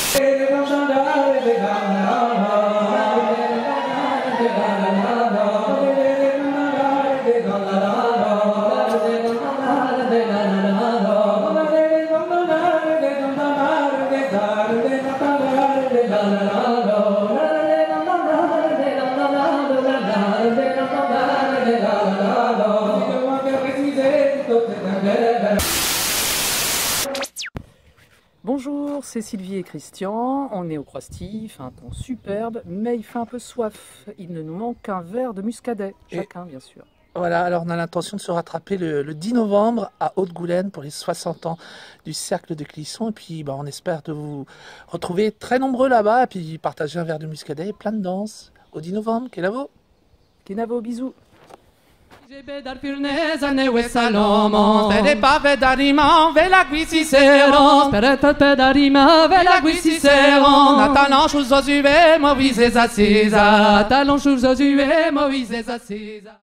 Bonjour, c'est Sylvie et Christian, on est au Croisty, il fait un temps superbe, mais il fait un peu soif. Il ne nous manque qu'un verre de muscadet, chacun bien sûr. Voilà, alors on a l'intention de se rattraper le 10 novembre à Haute-Goulaine pour les 60 ans du Cercle de Clisson. Et puis on espère de vous retrouver très nombreux là-bas et puis partager un verre de muscadet et plein de danse au 10 novembre. Kenavo! Kenavo, bisous! Dar firneza neu Salomo, spere pave darima vela qui Cicero, spere te darima vela qui Cicero, Natalon chus osuve Moïse Assisa, Natalon chus osuve Moïse Assisa.